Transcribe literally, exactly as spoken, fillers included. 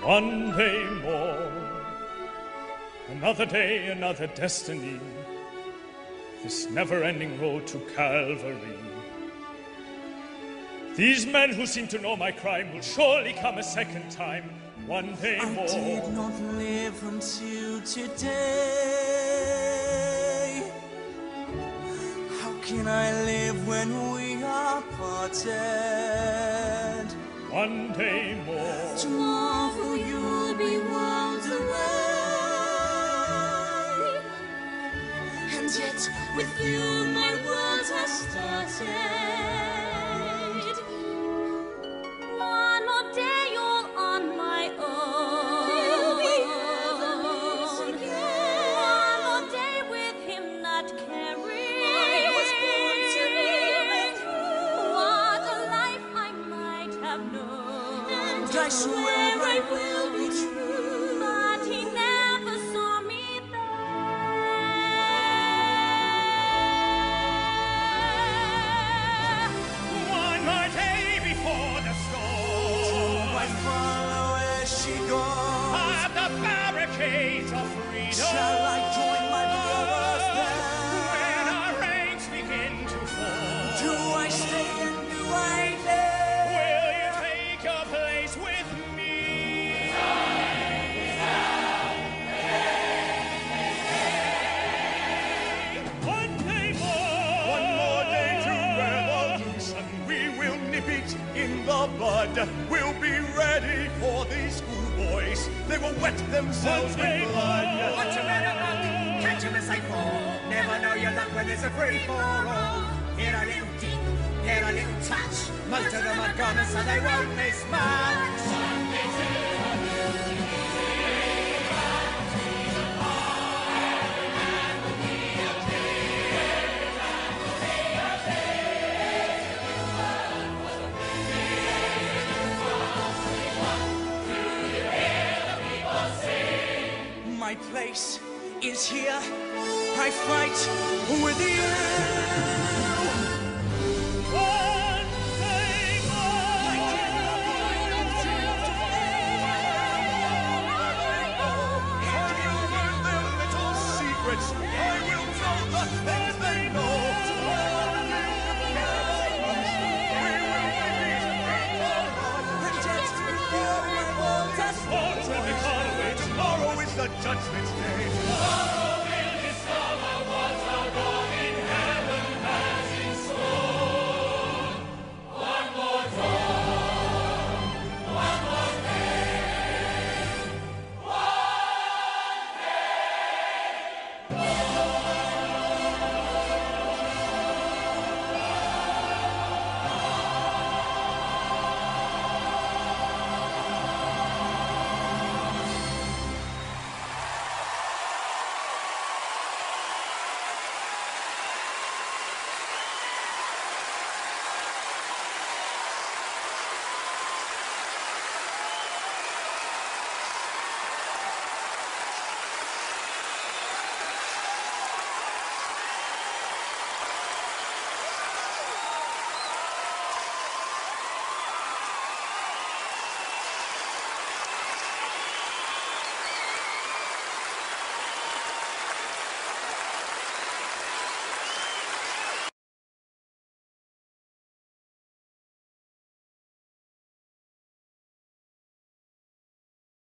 One day more, another day, another destiny, this never-ending road to Calvary. These men who seem to know my crime will surely come a second time, one day more. I did not live until today. How can I live when we are parted? One day more. Tomorrow you'll be worlds away, and yet with you my world has started. One more day you're on my own. We'll be enemies again. One more day with him not caring. I was born to be with you. What a life I might have known. And I swear I will be true. But he never saw me there. One more day before the storm. I follow as she goes. At the barricades of freedom. Shall I join my brothers there? When our ranks begin to fall. Do I stay and do I live? Will you take your place with me? One day more. One more day to revolution. We will nip it in the bud. We'll be ready for these schoolboys. They will wet themselves One day with blood. more. What's a matter, luck? Catch him as they fall. Never know your luck when there's a free for all. Here a little ding, here a little touch. Most of them are gone, so they won't miss much. My place is here. I fight with you. One day more. I cannot wait until If you learn their little secrets, I will know the things